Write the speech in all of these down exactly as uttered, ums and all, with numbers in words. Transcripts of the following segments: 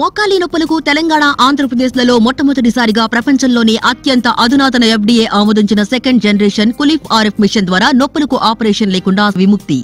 మోకాలి నొప్పులకు తెలంగాణ ఆంధ్రప్రదేశ్లలో మొట్టమొదటిసారిగా ప్రపంచంలోని అత్యంత అధునాతన ఎఫ్డీఏ ఆమోదించిన second generation Coolief RF machine ద్వారా నొప్పులకు ఆపరేషన్ లేకుండా విముక్తి.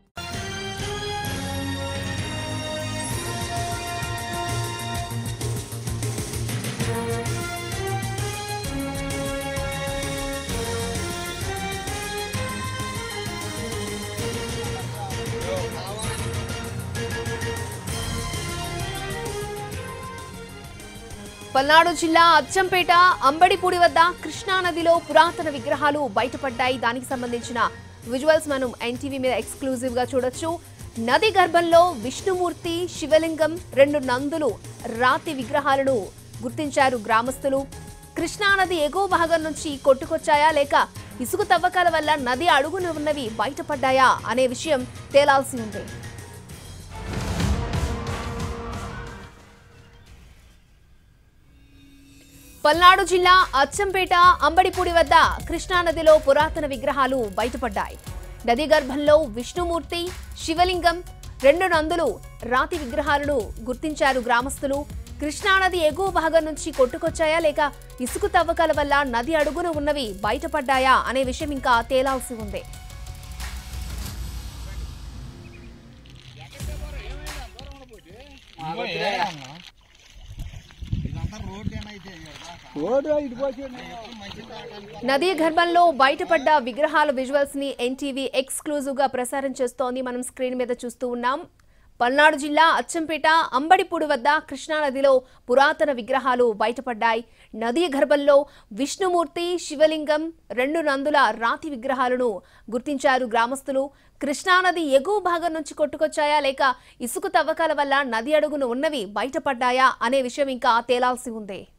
పల్నాడు జిల్లా అచ్చంపేట అంబడిపూడి వద్ద కృష్ణా నదిలో పురాతన విగ్రహాలు బయటపడ్డాయి. దానికి సంబంధించిన విజువల్స్ మనం ఎన్టీవీ మీద ఎక్స్క్లూజివ్ గా చూడొచ్చు. నది గర్భంలో విష్ణుమూర్తి, శివలింగం, రెండు నందులు రాతి విగ్రహాలను గుర్తించారు గ్రామస్తులు. కృష్ణా నది ఎగువ భాగం నుంచి కొట్టుకొచ్చాయా లేక ఇసుక తవ్వకాల వల్ల నది అడుగున ఉన్నవి బయటపడ్డాయా అనే విషయం తేలాల్సి ఉంది. పల్నాడు జిల్లా అచ్చంపేట అంబడిపూడి వద్ద కృష్ణానదిలో పురాతన విగ్రహాలు బయటపడ్డాయి. నది గర్భంలో విష్ణుమూర్తి, శివలింగం, రెండు నందులు రాతి విగ్రహాలను గుర్తించారు గ్రామస్తులు. కృష్ణానది ఎగువ భాగం నుంచి కొట్టుకొచ్చాయా లేక ఇసుక తవ్వకాల వల్ల నది అడుగున ఉన్నవి బయటపడ్డాయా అనే విషయం ఇంకా తేలాల్సి ఉంది. నదీ గర్భంలో బయటపడ్డ విగ్రహాల విజువల్స్ ని ఎన్టీవీ ఎక్స్క్లూజివ్ గా ప్రసారం చేస్తోంది. మనం స్క్రీన్ మీద చూస్తూ ఉన్నాం. పల్నాడు జిల్లా అచ్చంపేట అంబడిపూడి వద్ద కృష్ణానదిలో పురాతన విగ్రహాలు బయటపడ్డాయి. నదీ గర్భంలో విష్ణుమూర్తి, శివలింగం, రెండు నందుల రాతి విగ్రహాలను గుర్తించారు గ్రామస్తులు. కృష్ణానది ఎగువ భాగం నుంచి కొట్టుకొచ్చాయా లేక ఇసుక తవ్వకాల వల్ల నది అడుగున ఉన్నవి బయటపడ్డాయా అనే విషయం ఇంకా తేలాల్సి ఉంది.